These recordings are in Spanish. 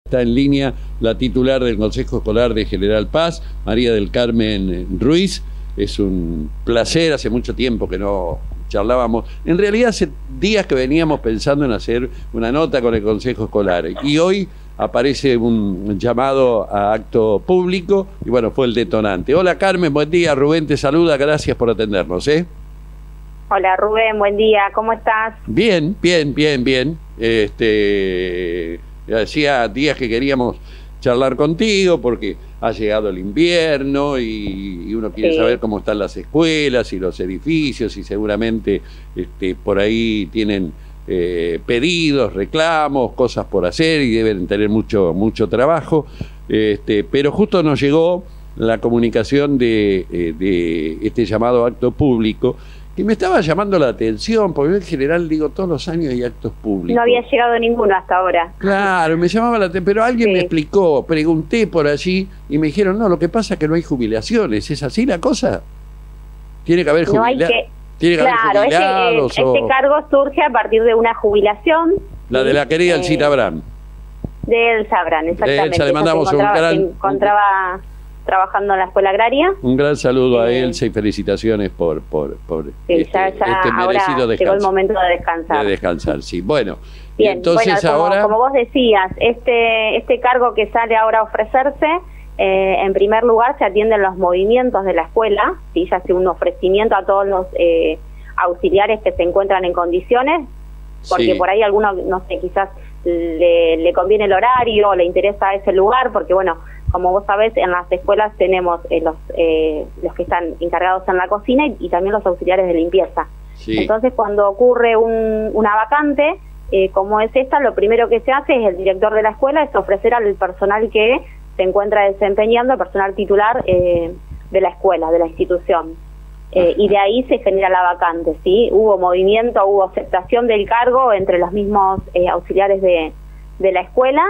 Está en línea la titular del Consejo Escolar de General Paz, María del Carmen Ruiz. Es un placer, hace mucho tiempo que no charlábamos. En realidad hace días que veníamos pensando en hacer una nota con el Consejo Escolar y hoy aparece un llamado a acto público y bueno, fue el detonante. Hola Carmen, buen día. Rubén te saluda, gracias por atendernos. Hola Rubén, buen día, ¿cómo estás? Bien. Hacía días que queríamos charlar contigo porque ha llegado el invierno y uno quiere saber cómo están las escuelas y los edificios y seguramente por ahí tienen pedidos, reclamos, cosas por hacer y deben tener mucho trabajo, pero justo nos llegó la comunicación de este llamado acto público y me estaba llamando la atención, porque en general digo, todos los años hay actos públicos. No había llegado ninguno hasta ahora. Claro, me llamaba la atención, pero alguien me explicó, pregunté por allí y me dijeron, no, lo que pasa es que no hay jubilaciones. ¿Es así la cosa? Tiene que haber jubilados. Claro, este cargo surge a partir de una jubilación. La de la querida Elsa Abrán. De Elsa Abrán, exactamente. De Elsa le mandamos se encontraba trabajando en la escuela agraria. Un gran saludo a Elsa y felicitaciones por este merecido descanso. Llegó el momento de descansar. De descansar, sí. Bueno, bien, entonces ahora... Como vos decías, este cargo que sale ahora a ofrecerse, en primer lugar se atienden los movimientos de la escuela, ¿sí? Se hace un ofrecimiento a todos los auxiliares que se encuentran en condiciones, porque por ahí algunos, no sé, quizás le conviene el horario, le interesa ese lugar, porque bueno, como vos sabés, en las escuelas tenemos los que están encargados en la cocina y también los auxiliares de limpieza. Sí. Entonces, cuando ocurre una vacante, como es esta, lo primero que se hace es el director de la escuela es ofrecer al personal que se encuentra desempeñando, el personal titular de la escuela, de la institución. Y de ahí se genera la vacante, ¿sí? Hubo movimiento, hubo aceptación del cargo entre los mismos auxiliares de la escuela,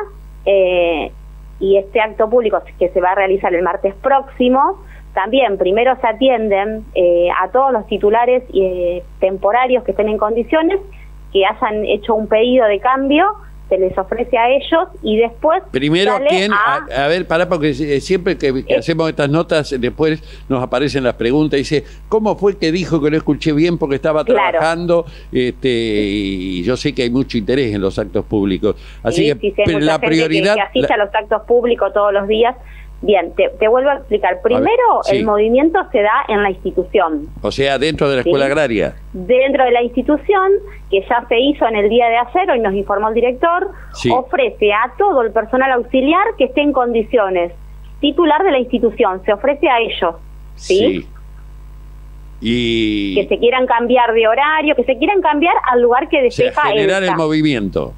y este acto público que se va a realizar el martes próximo, también primero se atienden a todos los titulares temporarios que estén en condiciones, que hayan hecho un pedido de cambio, se les ofrece a ellos y después... Primero, ¿quién? A ver, pará, porque siempre que hacemos estas notas, después nos aparecen las preguntas, dice, ¿cómo fue que dijo que no escuché bien porque estaba trabajando? Y yo sé que hay mucho interés en los actos públicos. Así que la prioridad... Que asiste a los actos públicos todos los días. Bien, te vuelvo a explicar. Primero, el movimiento se da en la institución. O sea, dentro de la escuela agraria. Dentro de la institución, que ya se hizo en el día de ayer, hoy nos informó el director, ofrece a todo el personal auxiliar que esté en condiciones, titular de la institución, se ofrece a ellos, ¿sí? Y... que se quieran cambiar de horario, que se quieran cambiar al lugar que despeja generar el movimiento.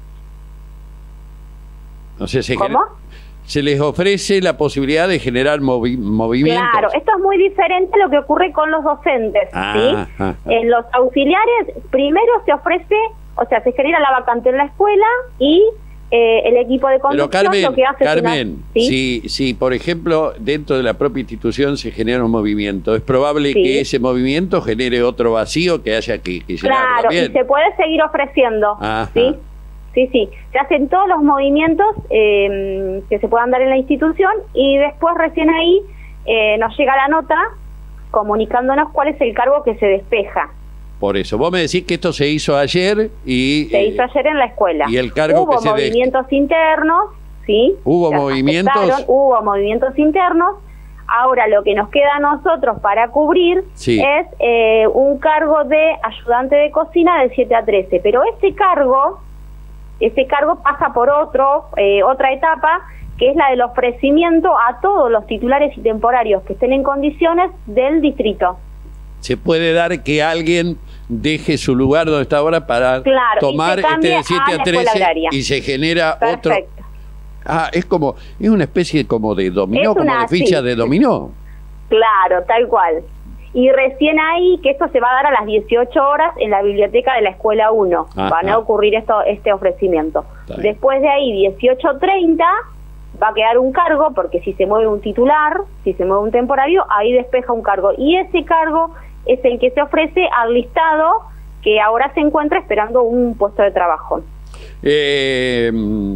No sé, ¿Cómo? Se les ofrece la posibilidad de generar movimientos. Claro, esto es muy diferente a lo que ocurre con los docentes, ¿sí? En los auxiliares, primero se ofrece, o sea, se genera la vacante en la escuela y el equipo de conducción lo que hace... Carmen, si por ejemplo dentro de la propia institución se genera un movimiento, es probable que ese movimiento genere otro vacío que haya que llenarlo. Claro, y se puede seguir ofreciendo, ¿sí? Sí, se hacen todos los movimientos que se puedan dar en la institución y después recién ahí nos llega la nota comunicándonos cuál es el cargo que se despeja. Por eso, vos me decís que esto se hizo ayer y... Se hizo ayer en la escuela. Y el cargo hubo movimientos internos, ¿sí? ¿Hubo movimientos? Hubo movimientos internos. Ahora lo que nos queda a nosotros para cubrir es un cargo de ayudante de cocina de 7 a 13, pero ese cargo pasa por otra etapa, que es la del ofrecimiento a todos los titulares y temporarios que estén en condiciones del distrito. ¿Se puede dar que alguien deje su lugar donde está ahora para tomar de 7 a 13 y se genera otro? Es una especie como de dominó, como de ficha de dominó. Claro, tal cual. Y recién ahí, que esto se va a dar a las 18 horas en la biblioteca de la Escuela 1. Van a ocurrir este ofrecimiento. Después de ahí, 18:30, va a quedar un cargo, porque si se mueve un titular, si se mueve un temporario, ahí despeja un cargo. Y ese cargo es el que se ofrece al listado que ahora se encuentra esperando un puesto de trabajo.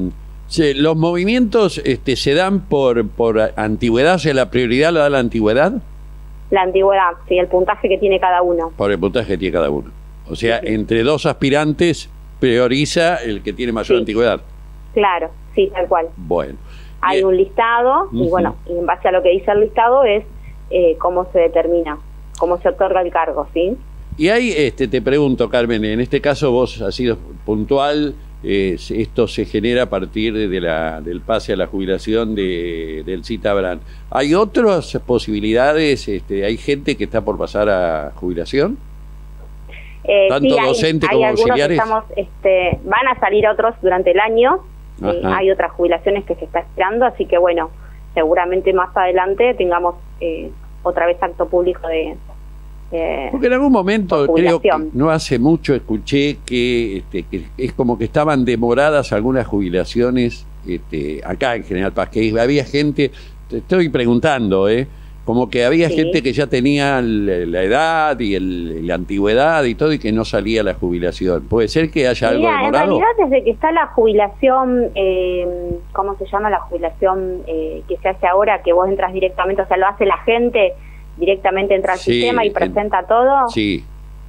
Sí, los movimientos se dan por antigüedad, o sea, la prioridad la da la antigüedad. La antigüedad, sí, el puntaje que tiene cada uno. Por el puntaje que tiene cada uno. O sea, Sí. entre dos aspirantes prioriza el que tiene mayor Sí. antigüedad. Claro, sí, tal cual. Bueno. Hay un listado y Ujú. bueno, y en base a lo que dice el listado es cómo se determina, cómo se otorga el cargo, ¿sí? Y ahí te pregunto, Carmen, en este caso vos has sido puntual, esto se genera a partir del pase a la jubilación del Cita Brand. ¿Hay otras posibilidades? ¿Hay gente que está por pasar a jubilación? ¿Tanto Sí, docente hay como algunos que auxiliares? van a salir otros durante el año, Ajá. hay otras jubilaciones que se está esperando, así que bueno, seguramente más adelante tengamos otra vez acto público de... Porque en algún momento, por creo que jubilación. no hace mucho, escuché que es como que estaban demoradas algunas jubilaciones acá en General Paz, que había gente, te estoy preguntando, como que había Sí. gente que ya tenía la edad y la antigüedad y todo y que no salía la jubilación. ¿Puede ser que haya algo Mira, en demorado? realidad desde que está la jubilación, ¿cómo se llama la jubilación que se hace ahora? Que vos entras directamente, o sea, lo hace la gente, directamente entra al Sí, sistema y presenta todo, Sí,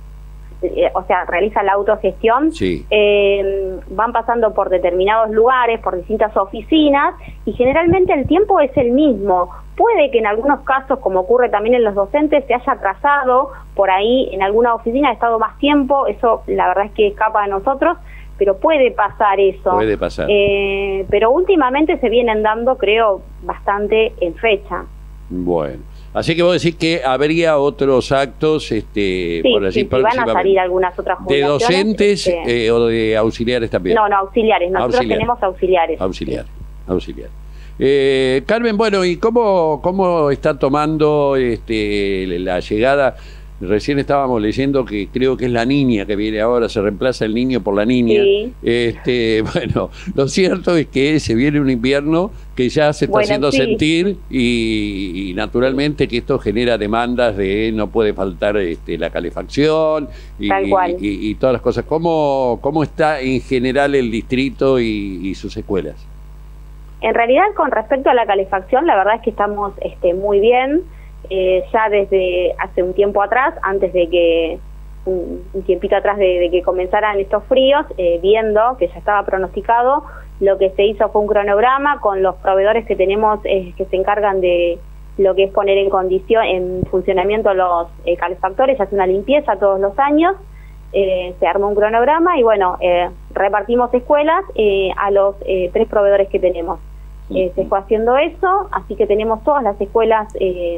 o sea, realiza la autogestión. sí. Van pasando por determinados lugares, por distintas oficinas, y generalmente el tiempo es el mismo. Puede que en algunos casos, como ocurre también en los docentes, se haya atrasado por ahí en alguna oficina, ha estado más tiempo, eso la verdad es que escapa de nosotros, pero puede pasar eso. Puede pasar. Pero últimamente se vienen dando, creo, bastante en fecha. Bueno. Así que vos decís que habría otros actos, Sí, por allí sí, van a próximamente. salir algunas otras ¿De jubilaciones. docentes o de auxiliares también? No, auxiliares, nosotros Auxiliares. tenemos auxiliares. Auxiliar. Carmen, bueno, ¿y cómo está tomando la llegada? Recién estábamos leyendo que creo que es la niña que viene ahora, se reemplaza el niño por la niña. Sí. Bueno, lo cierto es que se viene un invierno que ya se está haciendo sí. sentir y naturalmente que esto genera demandas de no puede faltar la calefacción Tal cual. y todas las cosas. ¿Cómo está en general el distrito y sus escuelas? En realidad, con respecto a la calefacción, la verdad es que estamos muy bien. Ya desde hace un tiempo atrás, antes de que, un tiempito atrás de que comenzaran estos fríos, viendo que ya estaba pronosticado, lo que se hizo fue un cronograma con los proveedores que tenemos que se encargan de lo que es poner en funcionamiento los calefactores, se hace una limpieza todos los años, se armó un cronograma y bueno, repartimos escuelas a los 3 proveedores que tenemos. Se fue haciendo eso, así que tenemos todas las escuelas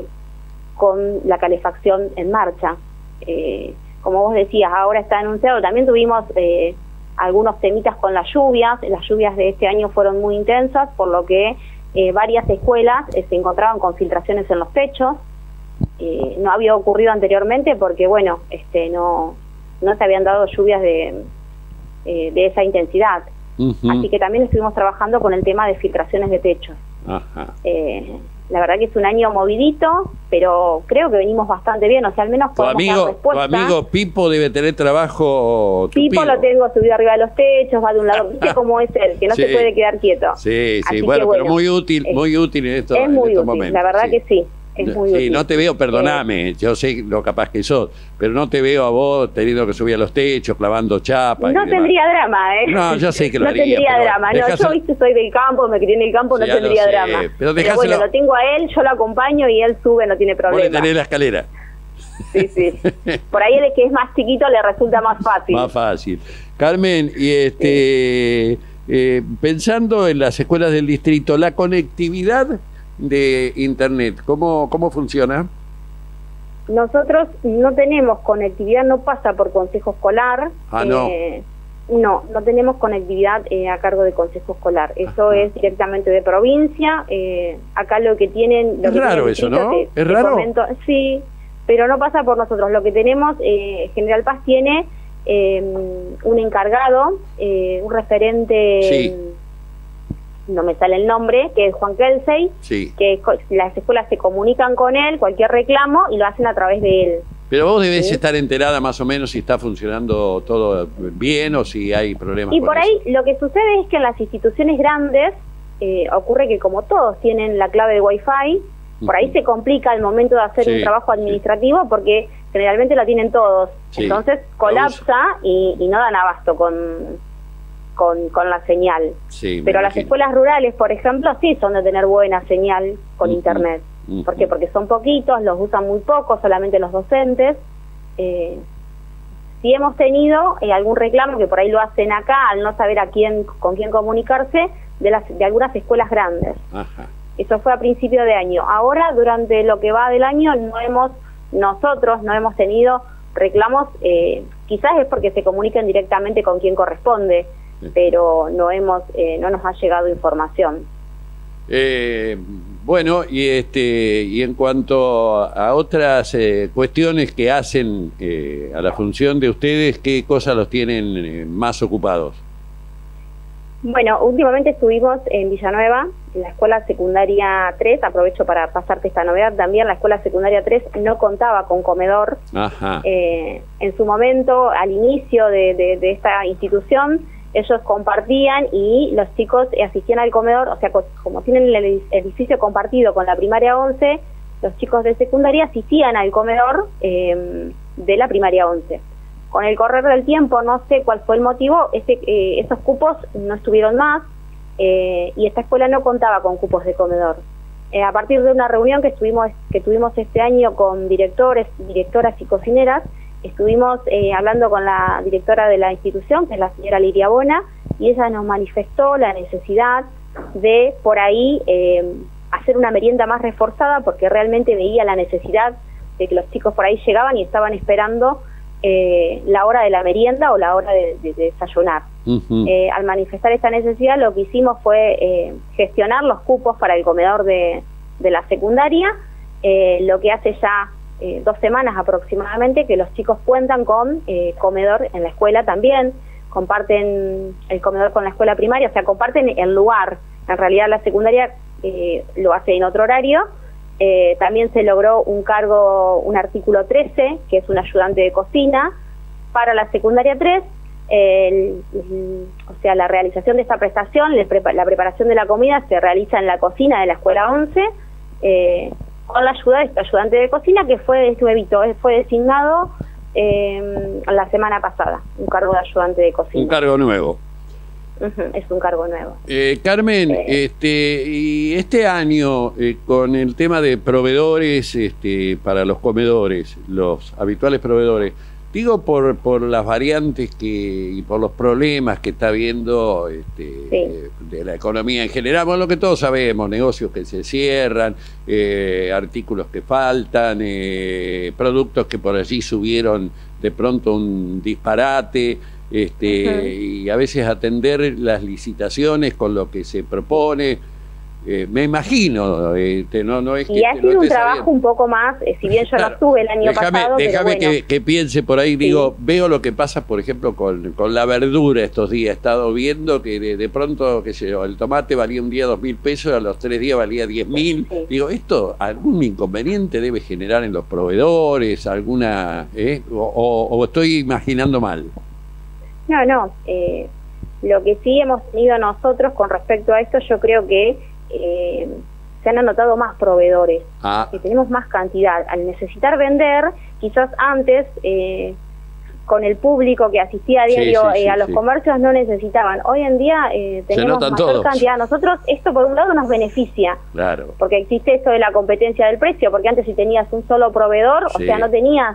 con la calefacción en marcha. Como vos decías, ahora está anunciado, también tuvimos algunos temitas con las lluvias de este año fueron muy intensas, por lo que varias escuelas se encontraban con filtraciones en los techos. No había ocurrido anteriormente porque, bueno, no se habían dado lluvias de esa intensidad. Uh-huh. Así que también estuvimos trabajando con el tema de filtraciones de techos. Ajá. La verdad que es un año movidito, pero creo que venimos bastante bien, o sea, al menos Tu podemos dar respuesta. amigo Pipo debe tener trabajo. Pipo lo tengo subido arriba de los techos, va de un lado, viste cómo es él, que no Sí. se puede quedar quieto. Sí, Así bueno, que, pero muy útil en estos, es muy estos útil, momentos. la verdad sí. que sí, es muy Sí, útil. no te veo, perdoname, yo sé lo capaz que sos, pero no te veo a vos teniendo que subir a los techos, clavando chapas. No tendría drama, No, ya sé que lo no haría. tendría pero drama, no, yo viste, soy del campo, me crié en el campo, Sí, no ya lo tendría sé, drama. pero Pero dejáselo- bueno, lo tengo a él, yo lo acompaño y él sube, no tiene Vos le problema. tenés la escalera. Sí, sí. Por ahí el que es más chiquito le resulta más fácil. Más fácil. Carmen, y pensando en las escuelas del distrito, la conectividad de internet, ¿cómo funciona? Nosotros no tenemos conectividad, no pasa por consejo escolar. No tenemos conectividad a cargo de consejo escolar. Eso es directamente de provincia. Acá lo que tienen... Es raro eso, ¿no? ¿Es raro? Sí, pero no pasa por nosotros. Lo que tenemos, General Paz tiene un encargado, un referente... Sí. No me sale el nombre, que es Juan Kelsey, Sí. que las escuelas se comunican con él, cualquier reclamo, y lo hacen a través de él. Pero vos debés ¿sí? estar enterada más o menos si está funcionando todo bien o si hay problemas. Y con por eso. ahí lo que sucede es que en las instituciones grandes ocurre que como todos tienen la clave de Wi-Fi, por ahí se complica el momento de hacer un trabajo administrativo porque generalmente lo tienen todos. Sí. Entonces colapsa y no dan abasto con la señal. Sí, pero las escuelas rurales, por ejemplo, sí son de tener buena señal con internet. ¿Por qué? Porque son poquitos, los usan muy poco, solamente los docentes. Sí hemos tenido algún reclamo que por ahí lo hacen acá al no saber con quién comunicarse de algunas escuelas grandes. Ajá. Eso fue a principio de año. Ahora, durante lo que va del año, nosotros no hemos tenido reclamos. Quizás es porque se comunican directamente con quien corresponde, pero no nos ha llegado información. Bueno, y en cuanto a otras cuestiones que hacen a la función de ustedes, ¿qué cosas los tienen más ocupados? Bueno, últimamente estuvimos en Villanueva, en la escuela secundaria 3, aprovecho para pasarte esta novedad también, la escuela secundaria 3 no contaba con comedor. Ajá. En su momento, al inicio de esta institución, ellos compartían y los chicos asistían al comedor, o sea, como tienen el edificio compartido con la primaria 11, los chicos de secundaria asistían al comedor de la primaria 11. Con el correr del tiempo, no sé cuál fue el motivo, esos cupos no estuvieron más y esta escuela no contaba con cupos de comedor. A partir de una reunión que tuvimos este año con directoras y cocineras, estuvimos hablando con la directora de la institución, que es la señora Liria Bona, y ella nos manifestó la necesidad de por ahí hacer una merienda más reforzada, porque realmente veía la necesidad de que los chicos por ahí llegaban y estaban esperando la hora de la merienda o la hora de desayunar. Al manifestar esta necesidad, lo que hicimos fue gestionar los cupos para el comedor de la secundaria, lo que hace ya 2 semanas aproximadamente que los chicos cuentan con comedor en la escuela también, comparten el comedor con la escuela primaria, o sea, comparten el lugar. En realidad la secundaria lo hace en otro horario. También se logró un artículo 13, que es un ayudante de cocina para la secundaria 3. O sea, la realización de esta prestación, la preparación de la comida se realiza en la cocina de la escuela 11, con la ayuda de este ayudante de cocina que fue designado la semana pasada, un cargo de ayudante de cocina. Un cargo nuevo. Es un cargo nuevo. Carmen, y este año con el tema de proveedores para los comedores, los habituales proveedores, digo por las variantes y por los problemas que está habiendo de la economía en general, bueno, lo que todos sabemos, negocios que se cierran, artículos que faltan, productos que por allí subieron de pronto un disparate, y a veces atender las licitaciones con lo que se propone. Me imagino, no es que... Y ha sido un trabajo un poco más, si bien yo no estuve el año pasado, déjame pero bueno. que piense por ahí, digo, veo lo que pasa, por ejemplo, con la verdura estos días. He estado viendo que de pronto, qué sé yo, el tomate valía un día 2.000 pesos, a los 3 días valía 10.000. Sí. Digo, ¿esto algún inconveniente debe generar en los proveedores? ¿Alguna o estoy imaginando mal? No, lo que sí hemos tenido nosotros con respecto a esto, yo creo que se han anotado más proveedores, que tenemos más cantidad. Al necesitar vender, quizás antes con el público que asistía a diario a los comercios no necesitaban. Hoy en día tenemos mayor cantidad. Nosotros esto por un lado nos beneficia, claro, porque existe esto de la competencia del precio, porque antes si tenías un solo proveedor, o sea, no tenías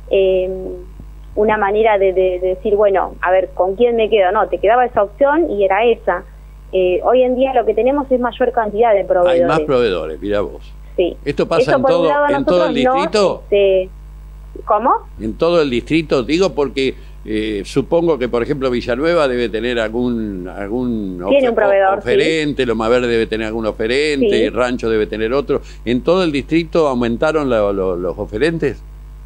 una manera de decir, bueno, a ver, ¿con quién me quedo? No, te quedaba esa opción y era esa. Hoy en día lo que tenemos es mayor cantidad de proveedores. Hay más proveedores, mirá vos. Sí. ¿Esto pasa en todo el distrito? ¿Cómo? En todo el distrito, digo porque supongo que, por ejemplo, Villanueva debe tener algún tiene un proveedor, oferente, Loma Verde debe tener algún oferente, Rancho debe tener otro. ¿En todo el distrito aumentaron los oferentes?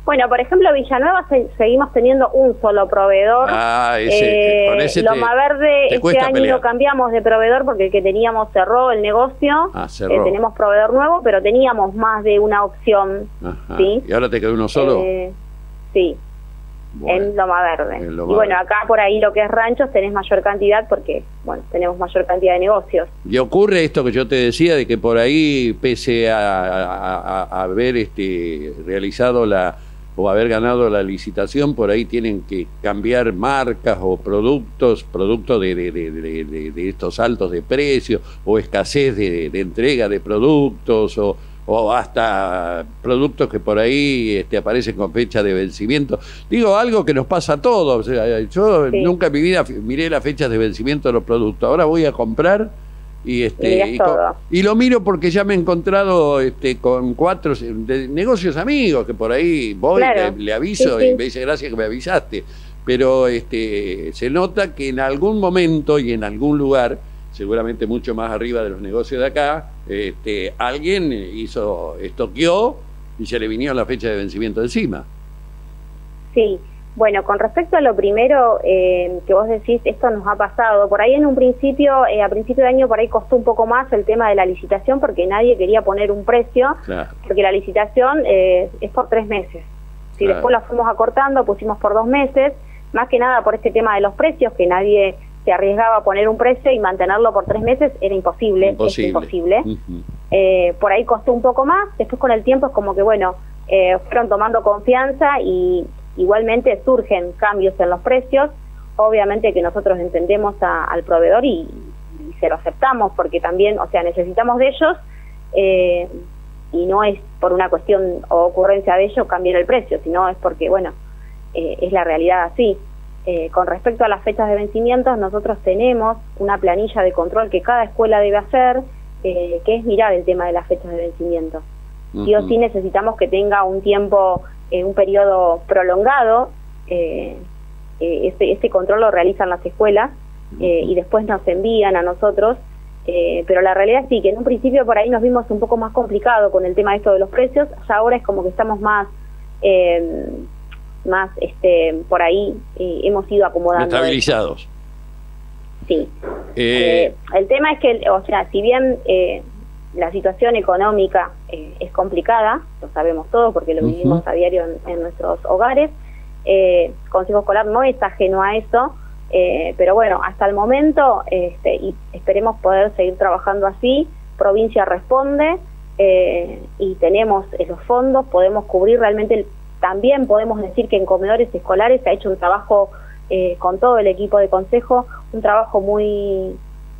Bueno, por ejemplo, Villanueva seguimos teniendo un solo proveedor. Con ese Loma Verde, este año pelear. lo cambiamos de proveedor porque el que teníamos cerró el negocio. Cerró. Tenemos proveedor nuevo, pero teníamos más de una opción. ¿Sí? ¿Y ahora te quedó uno solo? Sí. Bueno, en Loma Verde. En Loma y bueno, Verde. acá por ahí lo que es ranchos tenés mayor cantidad porque, bueno, tenemos mayor cantidad de negocios. Y ocurre esto que yo te decía, de que por ahí, pese a haber realizado o haber ganado la licitación, por ahí tienen que cambiar marcas o producto de estos saltos de precios, o escasez de entrega de productos, o hasta productos que por ahí aparecen con fecha de vencimiento. Digo, algo que nos pasa a todos. O sea, yo nunca en mi vida miré las fechas de vencimiento de los productos. Ahora voy a comprar y lo miro porque ya me he encontrado con 4 negocios amigos que por ahí voy, claro, le aviso y me dice gracias que me avisaste. Pero se nota que en algún momento y en algún lugar, seguramente mucho más arriba de los negocios de acá, alguien estoqueó y se le vinieron la fecha de vencimiento encima. Sí, bueno, con respecto a lo primero que vos decís, esto nos ha pasado. Por ahí en un principio, a principio de año, por ahí costó un poco más el tema de la licitación porque nadie quería poner un precio, claro, porque la licitación es por 3 meses. Si claro, después la fuimos acortando, pusimos por 2 meses, más que nada por este tema de los precios, que nadie se arriesgaba a poner un precio y mantenerlo por 3 meses, era imposible. Es imposible. Por ahí costó un poco más, después con el tiempo es como que, bueno, fueron tomando confianza y igualmente surgen cambios en los precios. Obviamente que nosotros entendemos al proveedor y se lo aceptamos porque también, o sea, necesitamos de ellos y no es por una cuestión o ocurrencia de ellos cambiar el precio, sino es porque, bueno, es la realidad así. Con respecto a las fechas de vencimientos, nosotros tenemos una planilla de control que cada escuela debe hacer, que es mirar el tema de las fechas de vencimiento. Sí o sí necesitamos que tenga un tiempo, un periodo prolongado. Este control lo realizan las escuelas y después nos envían a nosotros, pero la realidad sí que en un principio por ahí nos vimos un poco más complicado con el tema de esto de los precios. Ya ahora es como que estamos más por ahí hemos ido acomodando. Estabilizados. Sí. El tema es que, o sea, si bien la situación económica es complicada, lo sabemos todos porque lo vivimos a diario en nuestros hogares, Consejo Escolar no es ajeno a eso, pero bueno, hasta el momento, y esperemos poder seguir trabajando así, provincia responde y tenemos los fondos, podemos cubrir realmente. También podemos decir que en comedores escolares se ha hecho un trabajo con todo el equipo de consejo, un trabajo muy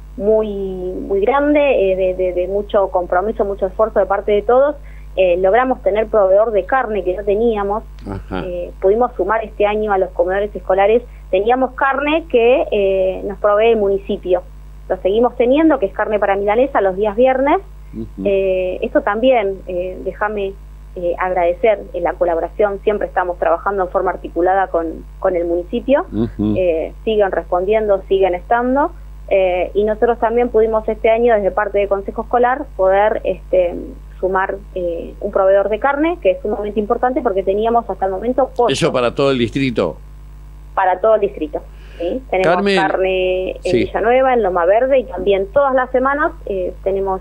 grande, de mucho compromiso, mucho esfuerzo de parte de todos. Logramos tener proveedor de carne que no teníamos, pudimos sumar este año a los comedores escolares, teníamos carne que nos provee el municipio, lo seguimos teniendo, que es carne para milanesa los días viernes. Esto también, déjame agradecer la colaboración, siempre estamos trabajando en forma articulada con el municipio, siguen respondiendo, siguen estando, y nosotros también pudimos este año desde parte de Consejo Escolar poder sumar un proveedor de carne que es sumamente importante porque teníamos hasta el momento pollo. ¿Eso para todo el distrito? Para todo el distrito, ¿sí? Tenemos Carmen, carne en Villanueva, en Loma Verde, y también todas las semanas tenemos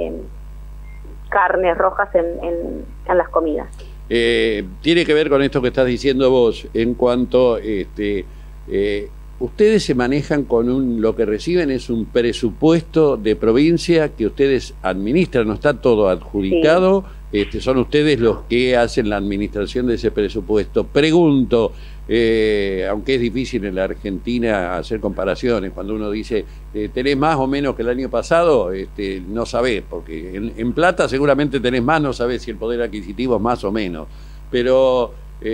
carnes rojas en las comidas. Tiene que ver con esto que estás diciendo vos, en cuanto ustedes se manejan con lo que reciben es un presupuesto de provincia que ustedes administran, no está todo adjudicado, son ustedes los que hacen la administración de ese presupuesto. Pregunto, aunque es difícil en la Argentina hacer comparaciones, cuando uno dice tenés más o menos que el año pasado, no sabés, porque en plata seguramente tenés más, no sabés si el poder adquisitivo es más o menos, pero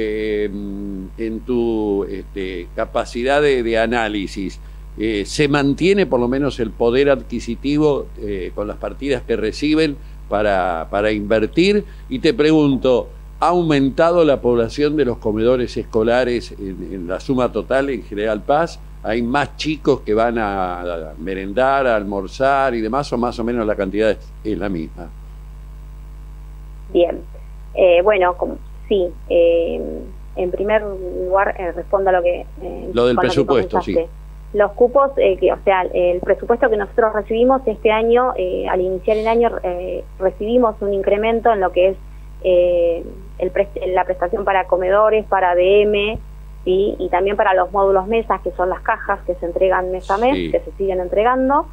en tu capacidad de análisis, ¿se mantiene por lo menos el poder adquisitivo con las partidas que reciben para invertir? Y te pregunto, ¿ha aumentado la población de los comedores escolares en la suma total en General Paz? ¿Hay más chicos que van a merendar, a almorzar y demás, o más o menos la cantidad es la misma? Bien, bueno, Sí, en primer lugar respondo a lo que... lo del presupuesto, sí. Los cupos, o sea, el presupuesto que nosotros recibimos este año, al iniciar el año, recibimos un incremento en lo que es la prestación para comedores, para ADM, ¿sí? Y también para los módulos mesas, que son las cajas que se entregan mes a mes, sí, que se siguen entregando.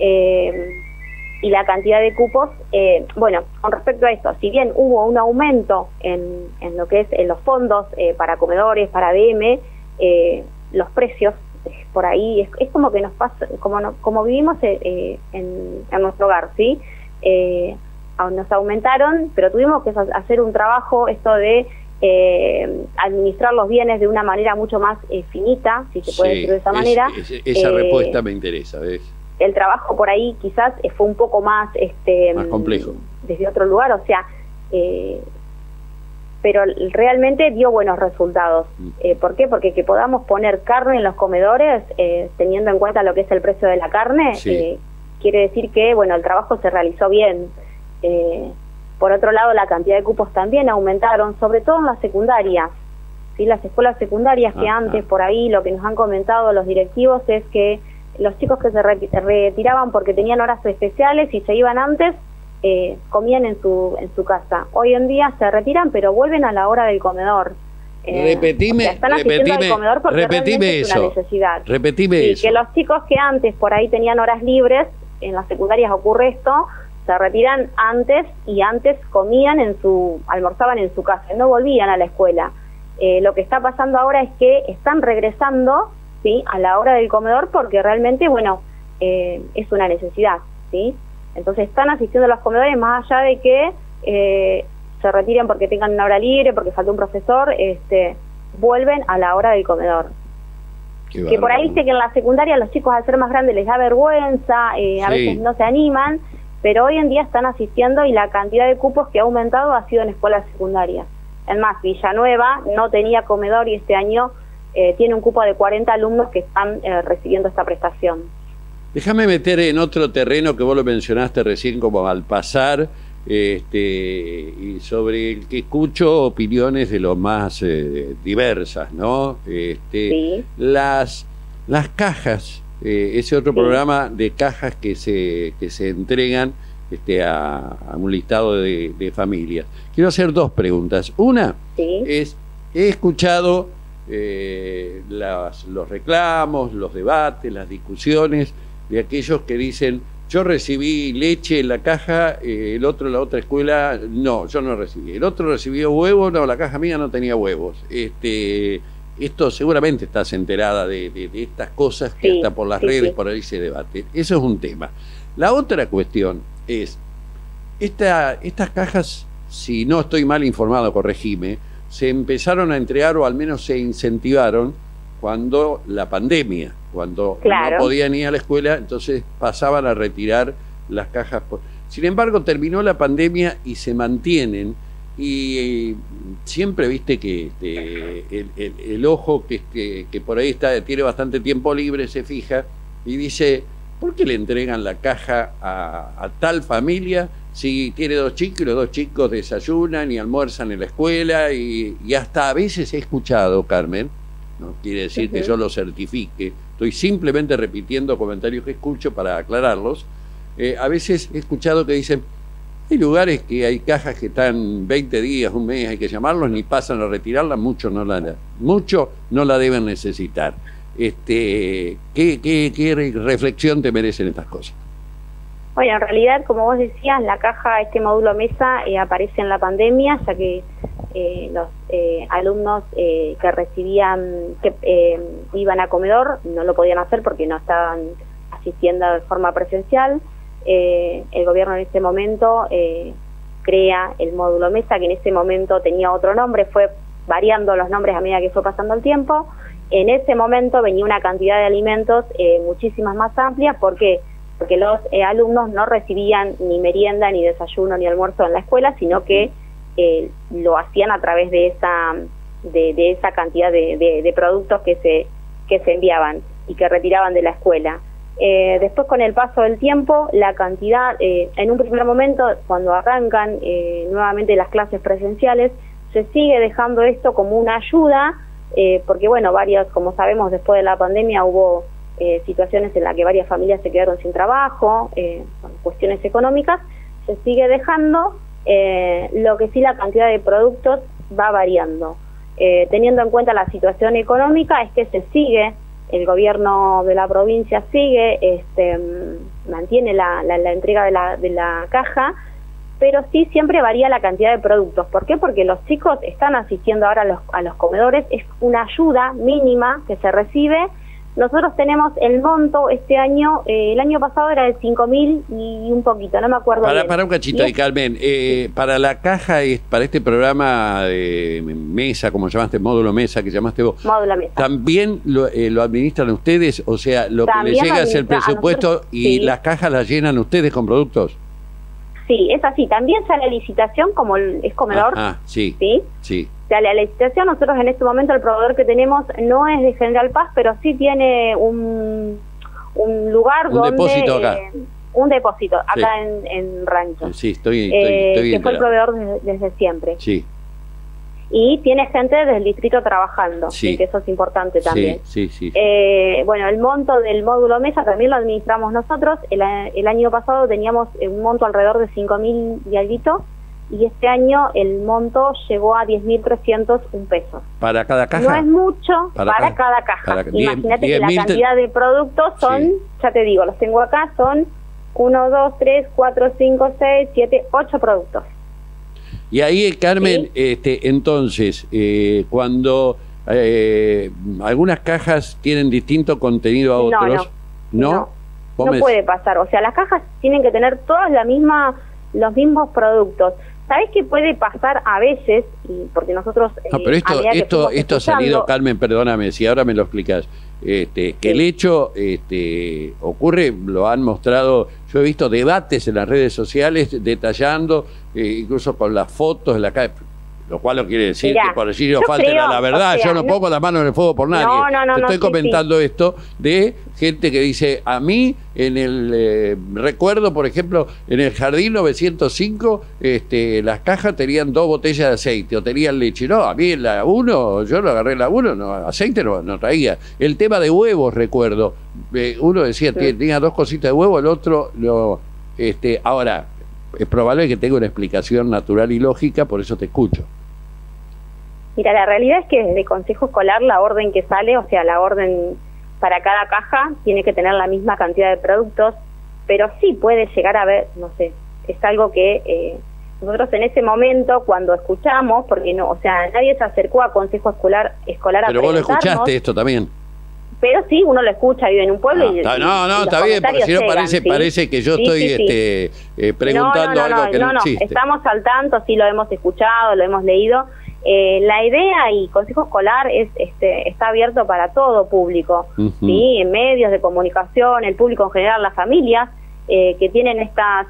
Y la cantidad de cupos, bueno, con respecto a esto, si bien hubo un aumento en lo que es en los fondos para comedores, para ADM, los precios por ahí es como que nos pasa, como vivimos en nuestro hogar, ¿sí? Nos aumentaron, pero tuvimos que hacer un trabajo, esto de administrar los bienes de una manera mucho más finita, si se puede decir de esa manera. Esa respuesta me interesa, ¿ves? El trabajo por ahí quizás fue un poco más más complejo desde otro lugar, o sea, pero realmente dio buenos resultados. ¿Por qué? Porque que podamos poner carne en los comedores, teniendo en cuenta lo que es el precio de la carne, sí, quiere decir que, bueno, el trabajo se realizó bien. Por otro lado, la cantidad de cupos también aumentaron, sobre todo en las secundarias, ¿sí? Las escuelas secundarias que antes, por ahí, lo que nos han comentado los directivos es que los chicos que se retiraban porque tenían horas especiales y se iban antes, comían en su casa. Hoy en día se retiran, pero vuelven a la hora del comedor. Repetime, o sea, están asistiendo al comedor porque realmente es una necesidad. Repetime eso. Que los chicos que antes por ahí tenían horas libres, en las secundarias ocurre esto, se retiran antes y antes comían almorzaban en su casa, no volvían a la escuela. Lo que está pasando ahora es que están regresando, ¿sí?, a la hora del comedor porque realmente, bueno, es una necesidad, ¿sí? Entonces están asistiendo a los comedores más allá de que se retiren porque tengan una hora libre, porque faltó un profesor, vuelven a la hora del comedor. Que por ahí dice que en la secundaria los chicos al ser más grandes les da vergüenza, a veces no se animan, pero hoy en día están asistiendo y la cantidad de cupos que ha aumentado ha sido en escuelas secundarias. Es más, Villanueva no tenía comedor y este año tiene un cupo de 40 alumnos que están recibiendo esta prestación. Déjame meter en otro terreno que vos lo mencionaste recién como al pasar, y sobre el que escucho opiniones de lo más diversas, ¿no? Sí. Las cajas, ese otro programa de cajas que se entregan a un listado de familias. Quiero hacer dos preguntas. Una es, he escuchado los reclamos, los debates, las discusiones de aquellos que dicen: yo recibí leche en la caja, la otra escuela, no, yo no recibí. El otro recibió huevos, no, la caja mía no tenía huevos. Esto seguramente estás enterada de estas cosas que hasta por las redes por ahí se debate. Eso es un tema. La otra cuestión es, estas cajas, si no estoy mal informado, corregime, se empezaron a entregar o al menos se incentivaron cuando la pandemia, cuando no podían ir a la escuela, entonces pasaban a retirar las cajas. Sin embargo, terminó la pandemia y se mantienen, y siempre viste que el ojo que por ahí tiene bastante tiempo libre se fija y dice: ¿por qué le entregan la caja a tal familia si tiene 2 chicos y los 2 chicos desayunan y almuerzan en la escuela? Y hasta a veces he escuchado, Carmen, no quiere decir que yo lo certifique, estoy simplemente repitiendo comentarios que escucho para aclararlos. A veces he escuchado que dicen: hay lugares que hay cajas que están 20 días, un mes, hay que llamarlos, ni pasan a retirarla, muchos no la deben necesitar. ¿Qué reflexión te merecen estas cosas? Bueno, en realidad, como vos decías, la caja, módulo mesa, aparece en la pandemia, ya que los alumnos que recibían, que iban a comedor, no lo podían hacer porque no estaban asistiendo de forma presencial. El gobierno en ese momento crea el módulo mesa, que en ese momento tenía otro nombre, fue variando los nombres a medida que fue pasando el tiempo. En ese momento venía una cantidad de alimentos muchísimas más amplias. ¿Por qué? Porque los alumnos no recibían ni merienda, ni desayuno, ni almuerzo en la escuela, sino que lo hacían a través de esa cantidad de productos que se enviaban y que retiraban de la escuela. Después, con el paso del tiempo, la cantidad, en un primer momento, cuando arrancan nuevamente las clases presenciales, se sigue dejando esto como una ayuda, porque bueno, como sabemos, después de la pandemia hubo situaciones en las que varias familias se quedaron sin trabajo, con cuestiones económicas, se sigue dejando, lo que sí la cantidad de productos va variando. Teniendo en cuenta la situación económica, es que se sigue, el gobierno de la provincia sigue, mantiene la entrega de la caja, pero sí siempre varía la cantidad de productos. ¿Por qué? Porque los chicos están asistiendo ahora a los comedores, es una ayuda mínima que se recibe. Nosotros tenemos el monto este año, el año pasado era de 5.000 y un poquito, no me acuerdo bien. Para un cachito ahí, Carmen, para la caja, para este programa de mesa, como llamaste, módulo mesa, que llamaste vos, módulo mesa, ¿también lo administran ustedes? O sea, lo también que les llega es el presupuesto nosotros, y sí, las cajas las llenan ustedes con productos. Sí, es así. También sale a licitación, como es comedor. Sí. Sale depósito acá. Un depósito acá en Rancho. Sí, estoy que fue el proveedor desde siempre. Sí. Y tiene gente del distrito trabajando, sí, que eso es importante también. Sí. Bueno, el monto del módulo mesa también lo administramos nosotros. El año pasado teníamos un monto alrededor de 5.000 y algo, y este año el monto llegó a 10.301 pesos. ¿Para cada caja? No es mucho para cada caja. Imagínate que la cantidad de productos son, ya te digo, los tengo acá, son 1, 2, 3, 4, 5, 6, 7, 8 productos. Y ahí, Carmen, ¿sí? Entonces, cuando algunas cajas tienen distinto contenido a otros, ¿no? No puede pasar. O sea, las cajas tienen que tener todas los mismos productos. ¿Sabés qué puede pasar a veces? Porque nosotros... No, pero esto ha salido, Carmen, perdóname, si ahora me lo explicas. Que el hecho ocurre, lo han mostrado, yo he visto debates en las redes sociales detallando, incluso con las fotos de la calle, lo cual no quiere decir que por allí no falte la verdad. Yo no pongo la mano en el fuego por nadie. Te estoy comentando esto de gente que dice, a mí en el recuerdo, por ejemplo, en el Jardín 905, las cajas tenían 2 botellas de aceite o tenían leche. No, a mí en la 1, yo lo agarré en la 1, no, aceite no traía. El tema de huevos, recuerdo, uno decía, tenía 2 cositas de huevo, el otro no. Ahora, es probable que tenga una explicación natural y lógica, por eso te escucho. Mira, la realidad es que desde Consejo Escolar la orden que sale, o sea, la orden para cada caja tiene que tener la misma cantidad de productos, pero sí puede llegar a ver, no sé, es algo que nosotros en ese momento cuando escuchamos, porque no, o sea, nadie se acercó a Consejo Escolar a pero vos lo escuchaste esto también. Pero sí, uno lo escucha, vive en un pueblo y está bien, porque si no parece que yo estoy preguntando algo que no existe. Estamos al tanto, sí lo hemos escuchado, lo hemos leído. La idea y Consejo Escolar está abierto para todo público, ¿sí? En medios de comunicación, el público en general, las familias que tienen estas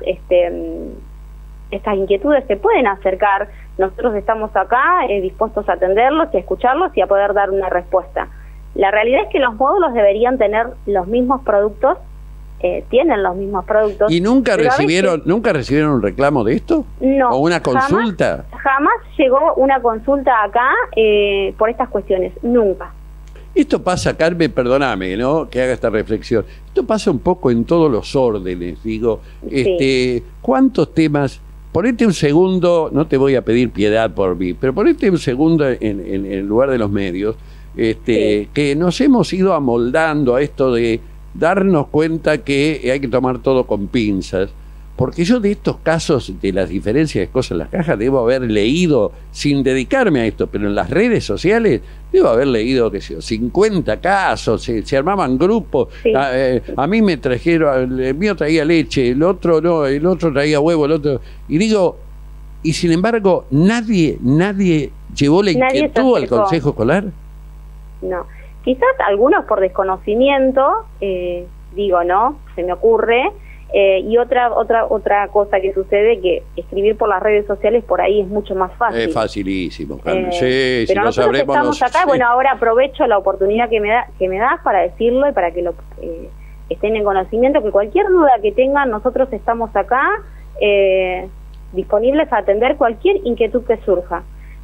inquietudes se pueden acercar. Nosotros estamos acá dispuestos a atenderlos y a escucharlos y a poder dar una respuesta. La realidad es que los módulos deberían tener los mismos productos, tienen los mismos productos. ¿Y nunca recibieron un reclamo de esto? No. ¿O una consulta? Jamás llegó una consulta acá por estas cuestiones, nunca. Esto pasa, Carmen, perdóname, ¿no?, que haga esta reflexión. Esto pasa un poco en todos los órdenes, digo. ¿Cuántos temas? Ponete un segundo, no te voy a pedir piedad por mí, pero ponete un segundo en el lugar de los medios, que nos hemos ido amoldando a esto de darnos cuenta que hay que tomar todo con pinzas, porque yo de estos casos de las diferencias de cosas en las cajas debo haber leído, sin dedicarme a esto, pero en las redes sociales debo haber leído, qué sé yo, 50 casos, se armaban grupos, a mí me trajeron, el mío traía leche, el otro no, el otro traía huevo, el otro, y digo, y sin embargo nadie llevó la inquietud al Consejo Escolar. No, quizás algunos por desconocimiento, digo, ¿no? Se me ocurre. Y otra cosa que sucede, que escribir por las redes sociales por ahí es mucho más fácil. Es facilísimo, Carmen. Pero si nosotros estamos acá, bueno, ahora aprovecho la oportunidad que me das para decirlo y para que lo estén en conocimiento, que cualquier duda que tengan, nosotros estamos acá disponibles a atender cualquier inquietud que surja.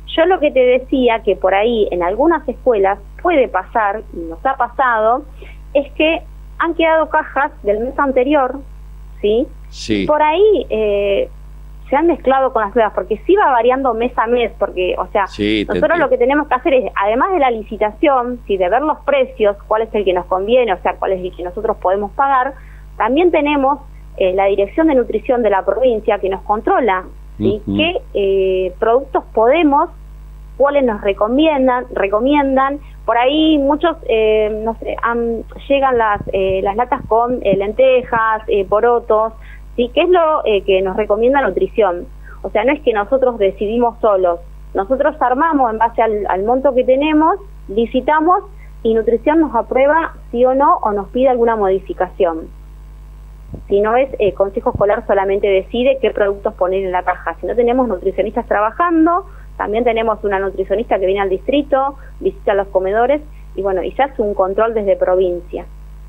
Yo lo que te decía, que por ahí en algunas escuelas puede pasar, y nos ha pasado, es que han quedado cajas del mes anterior, ¿sí? Sí. Por ahí se han mezclado con las nuevas, porque sí va variando mes a mes, porque, o sea, Sí, nosotros lo que tenemos que hacer es, además de la licitación, sí, de ver los precios, cuál es el que nos conviene, o sea, cuál es el que nosotros podemos pagar, también tenemos la Dirección de Nutrición de la provincia que nos controla, ¿sí? Qué productos podemos, cuáles nos recomiendan. Por ahí muchos, no sé, llegan las latas con lentejas, porotos, ¿sí? ¿Qué es lo que nos recomienda nutrición? O sea, no es que nosotros decidimos solos, nosotros armamos en base al monto que tenemos, licitamos y nutrición nos aprueba sí o no, o nos pide alguna modificación. Si no es, Consejo Escolar solamente decide qué productos poner en la caja. Si no, tenemos nutricionistas trabajando, también tenemos una nutricionista que viene al distrito, visita los comedores, y bueno, y se hace un control desde provincia.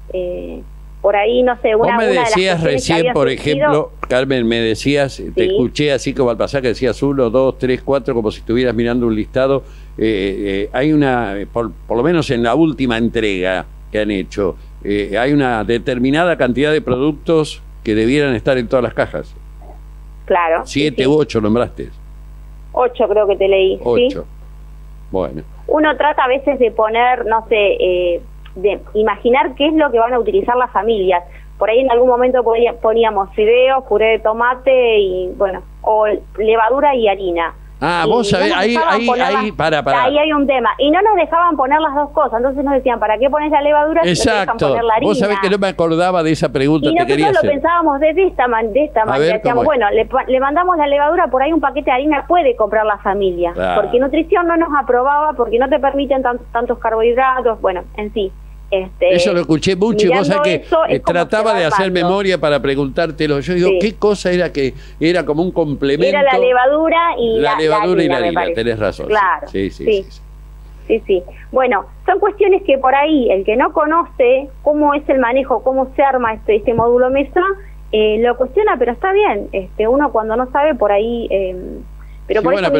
Por ahí, no sé, Vos me decías recién, por ejemplo, Carmen, me decías, ¿sí? Te escuché así como al pasar que decías 1, 2, 3, 4, como si estuvieras mirando un listado. Hay una, por lo menos en la última entrega que han hecho, hay una determinada cantidad de productos que debieran estar en todas las cajas. Claro. 7 sí. u 8 nombraste. 8 creo que te leí. 8. ¿sí? Bueno. Uno trata a veces de poner, no sé, de imaginar qué es lo que van a utilizar las familias. Por ahí en algún momento poníamos fideos, puré de tomate y, bueno, o levadura y harina. Ah, y vos sabés, ahí, para. Ahí hay un tema. Y no nos dejaban poner las dos cosas, entonces nos decían, ¿para qué pones la levadura si no te dejan poner la harina? Vos sabés que no me acordaba de esa pregunta, y te quería nosotros hacer. lo pensábamos de esta manera. Decíamos, bueno, le mandamos la levadura, por ahí un paquete de harina puede comprar la familia. Claro. Porque nutrición no nos aprobaba, porque no te permiten tantos carbohidratos, bueno, en sí. Eso lo escuché mucho y vos sabés que trataba de hacer memoria para preguntártelo. Yo digo, ¿qué cosa era que era como un complemento? Era la levadura y la levadura y la harina, harina, tenés razón. Claro. Sí. Bueno, son cuestiones que por ahí el que no conoce cómo es el manejo, cómo se arma este módulo mesa, lo cuestiona, pero está bien. Uno cuando no sabe por ahí... pero, sí, por bueno,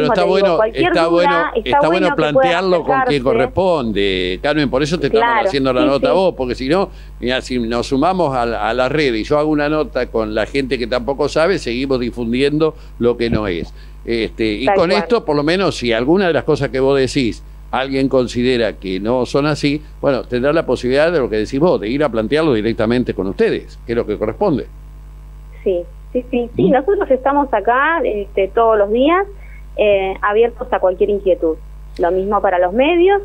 eso pero está bueno plantearlo con quien corresponde, Carmen, por eso te estamos haciendo la nota a vos, porque si no, mira, si nos sumamos a la red y yo hago una nota con la gente que tampoco sabe, seguimos difundiendo lo que no es. Y con esto, por lo menos, si alguna de las cosas que vos decís, alguien considera que no son así, bueno, tendrá la posibilidad de lo que decís vos, de ir a plantearlo directamente con ustedes, que es lo que corresponde. Sí. Sí, nosotros estamos acá todos los días abiertos a cualquier inquietud. Lo mismo para los medios.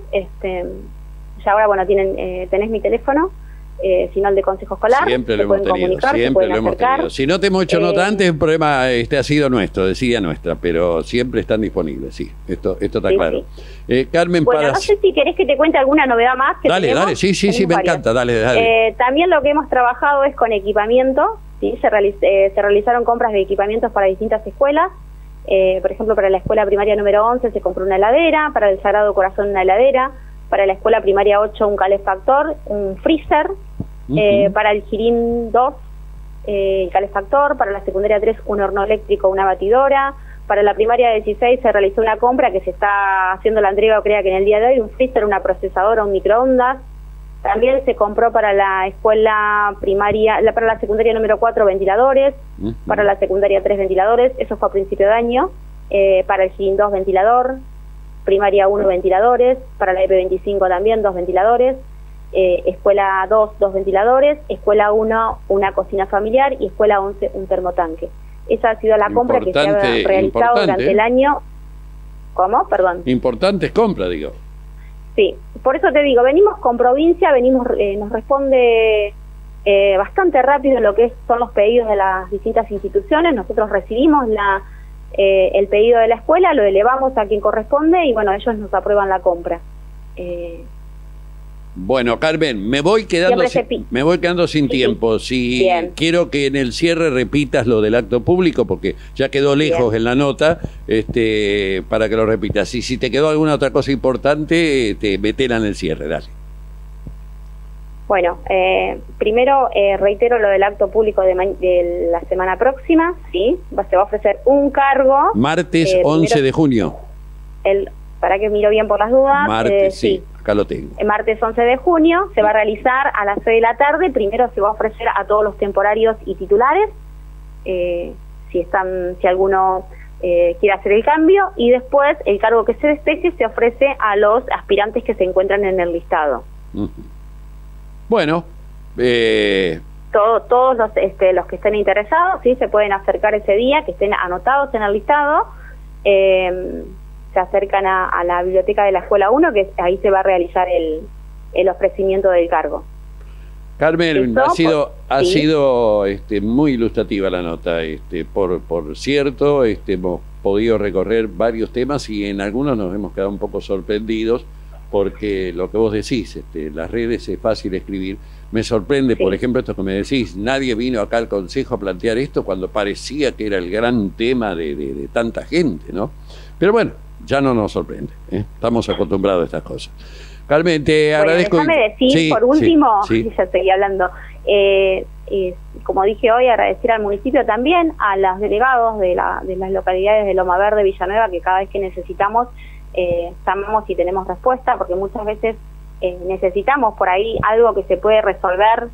Ya ahora, bueno, tenés mi teléfono, sino el de Consejo Escolar. Siempre lo hemos tenido. Si no te hemos hecho nota antes, el problema ha sido nuestro, desidia nuestra, pero siempre están disponibles, sí. Esto está claro. Sí. Carmen, bueno, no sé si querés que te cuente alguna novedad más. Dale, sí, me encanta, dale. También lo que hemos trabajado es con equipamiento. ¿Sí? Se realizaron compras de equipamientos para distintas escuelas. Por ejemplo, para la escuela primaria número 11 se compró una heladera, para el Sagrado Corazón una heladera, para la escuela primaria 8 un calefactor, un freezer, para el Girín 2 el calefactor, para la secundaria 3 un horno eléctrico, una batidora, para la primaria 16 se realizó una compra que se está haciendo la entrega, creo que en el día de hoy, un freezer, una procesadora, un microondas. También se compró para la escuela primaria, para la secundaria número 4 ventiladores, para la secundaria 3 ventiladores, eso fue a principio de año, para el GIN 2 ventilador, primaria 1 ventiladores, para la EP25 también 2 ventiladores, escuela 2 2 ventiladores, escuela 1 una cocina familiar y escuela 11 un termotanque. Esa ha sido la compra que se ha realizado durante el año. ¿Cómo? Perdón. Importantes compras, digo. Sí, por eso te digo, venimos con provincia, nos responde bastante rápido lo que son los pedidos de las distintas instituciones. Nosotros recibimos el pedido de la escuela, lo elevamos a quien corresponde y bueno, ellos nos aprueban la compra. Bueno, Carmen, me voy quedando sin tiempo. Si quiero que en el cierre repitas lo del acto público, porque ya quedó lejos en la nota, para que lo repitas. Y si te quedó alguna otra cosa importante, metela en el cierre, dale. Bueno, primero reitero lo del acto público de la semana próxima, ¿sí? Se va a ofrecer un cargo. Martes 11 de junio. para que miro bien por las dudas. Martes, sí, acá lo tengo. El martes 11 de junio se va a realizar a las 6 de la tarde. Primero se va a ofrecer a todos los temporarios y titulares, si alguno quiere hacer el cambio, y después el cargo que se despeje se ofrece a los aspirantes que se encuentran en el listado. Bueno, todos los que estén interesados, sí, se pueden acercar ese día, que estén anotados en el listado. Se acercan a la biblioteca de la Escuela 1, que ahí se va a realizar el ofrecimiento del cargo. Carmen, ha sí. sido muy ilustrativa la nota. Por cierto, hemos podido recorrer varios temas y en algunos nos hemos quedado un poco sorprendidos, porque lo que vos decís, las redes es fácil escribir. Me sorprende, sí. Por ejemplo, esto que me decís, nadie vino acá al Consejo a plantear esto cuando parecía que era el gran tema de tanta gente, ¿no? Pero bueno, ya no nos sorprende, ¿eh? Estamos acostumbrados a estas cosas. Carmen, te agradezco. Déjame decir, sí, por último, sí. Ya estoy hablando, como dije hoy, agradecer al municipio también, a los delegados de las localidades de Loma Verde, Villanueva, que cada vez que necesitamos, llamamos y tenemos respuesta, porque muchas veces necesitamos por ahí algo que se puede resolver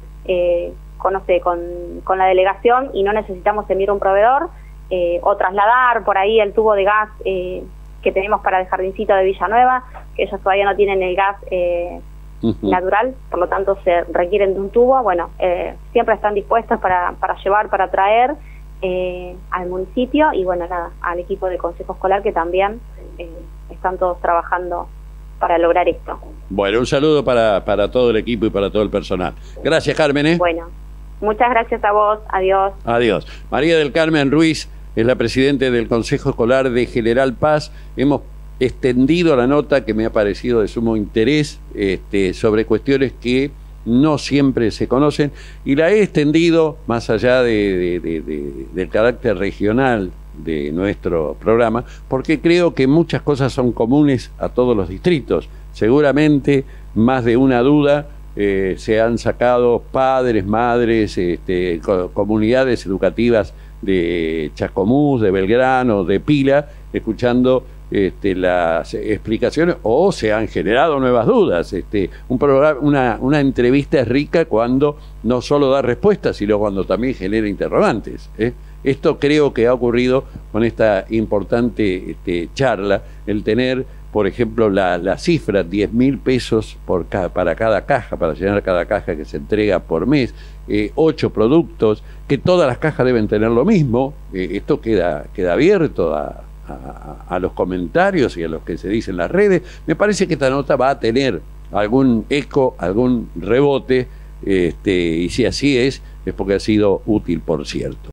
con la delegación y no necesitamos enviar un proveedor, o trasladar por ahí el tubo de gas que tenemos para el jardincito de Villanueva, que ellos todavía no tienen el gas natural, por lo tanto se requieren de un tubo. Bueno, siempre están dispuestos para llevar, para traer al municipio, y bueno, nada, al equipo de Consejo Escolar, que también están todos trabajando para lograr esto. Bueno, un saludo para todo el equipo y para todo el personal. Gracias, Carmen. Bueno, muchas gracias a vos. Adiós. Adiós. María del Carmen Ruiz es la presidenta del Consejo Escolar de General Paz. Hemos extendido la nota, que me ha parecido de sumo interés, sobre cuestiones que no siempre se conocen, y la he extendido más allá del carácter regional de nuestro programa, porque creo que muchas cosas son comunes a todos los distritos. Seguramente más de una duda se han sacado padres, madres, comunidades educativas de Chascomús, de Belgrano, de Pila, escuchando las explicaciones, o se han generado nuevas dudas. Una entrevista es rica cuando no solo da respuestas, sino cuando también genera interrogantes, ¿eh? Esto creo que ha ocurrido con esta importante charla, el tener, por ejemplo, la cifra, 10.000 pesos para cada caja, para llenar cada caja que se entrega por mes, 8 productos, que todas las cajas deben tener lo mismo. Esto queda abierto a los comentarios y a los que se dicen en las redes. Me parece que esta nota va a tener algún eco, algún rebote, y si así es porque ha sido útil, por cierto.